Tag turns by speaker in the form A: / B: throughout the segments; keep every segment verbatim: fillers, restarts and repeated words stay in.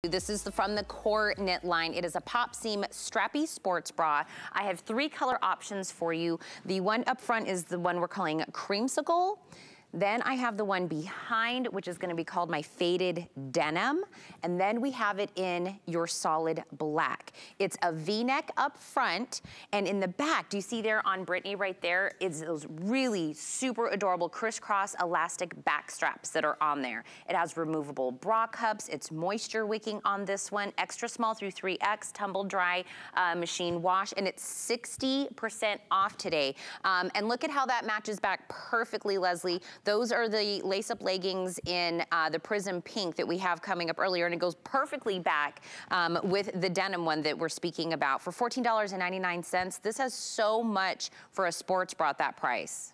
A: This is the, from the Core Knit line. It is a pop seam strappy sports bra. I have three color options for you. The one up front is the one we're calling Creamsicle. Then I have the one behind, which is gonna be called my Faded Denim. And then we have it in your solid black. It's a V-neck up front, and in the back, do you see there on Brittany right there, it's those really super adorable crisscross elastic back straps that are on there. It has removable bra cups, it's moisture wicking on this one, extra small through three X, tumble dry, uh, machine wash, and it's sixty percent off today. Um, and look at how that matches back perfectly, Leslie. Those are the lace-up leggings in uh, the Prism Pink that we have coming up earlier, and it goes perfectly back um, with the denim one that we're speaking about. For fourteen ninety-nine, this has so much for a sports bra at that price.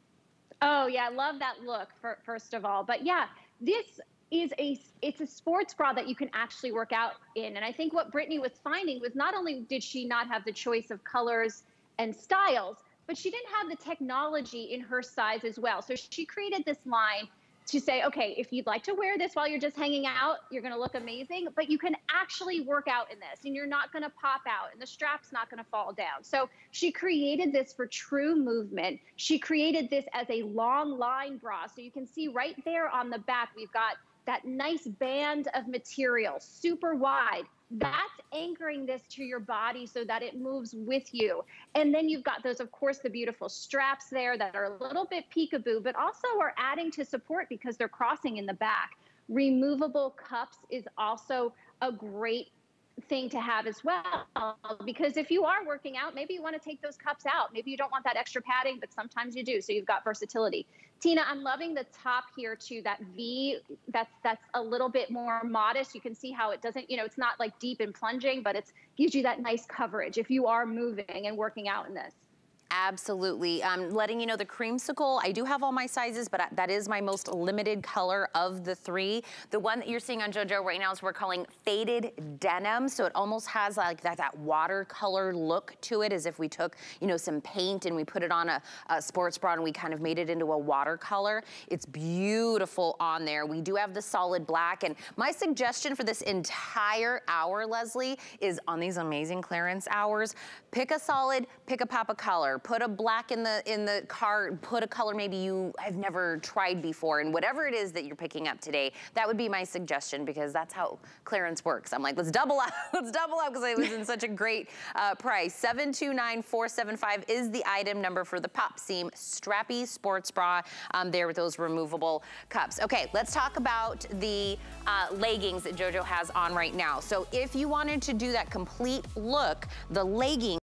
B: Oh yeah, I love that look, for, first of all. But yeah, this is a, it's a sports bra that you can actually work out in. And I think what Brittany was finding was not only did she not have the choice of colors and styles, but she didn't have the technology in her size as well. So she created this line to say, okay, if you'd like to wear this while you're just hanging out, you're gonna look amazing, but you can actually work out in this and you're not gonna pop out and the strap's not gonna fall down. So she created this for true movement. She created this as a long line bra. So you can see right there on the back, we've got that nice band of material, super wide. That's anchoring this to your body so that it moves with you. And then you've got those, of course, the beautiful straps there that are a little bit peekaboo, but also are adding to support because they're crossing in the back. Removable cups is also a great thing to have as well, because if you are working out, maybe you want to take those cups out. Maybe you don't want that extra padding, but sometimes you do. So you've got versatility. Tina, I'm loving the top here too, that V, that's that's a little bit more modest. You can see how it doesn't, you know, it's not like deep and plunging, but it gives you that nice coverage if you are moving and working out in this.
A: Absolutely. Um, letting you know the Creamsicle, I do have all my sizes, but that is my most limited color of the three. The one that you're seeing on JoJo right now is we're calling Faded Denim. So it almost has like that, that watercolor look to it, as if we took, you know, some paint and we put it on a, a sports bra and we kind of made it into a watercolor. It's beautiful on there. We do have the solid black. And my suggestion for this entire hour, Leslie, is on these amazing clearance hours, pick a solid, pick a pop of color. Put a black in the in the cart, put a color maybe you have never tried before, and whatever it is that you're picking up today, that would be my suggestion, because that's how clearance works. I'm like, let's double up, let's double up, because it was in such a great uh, price. seven two nine four seven five is the item number for the Pop Seam Strappy Sports Bra um, there with those removable cups. Okay, let's talk about the uh, leggings that JoJo has on right now. So if you wanted to do that complete look, the leggings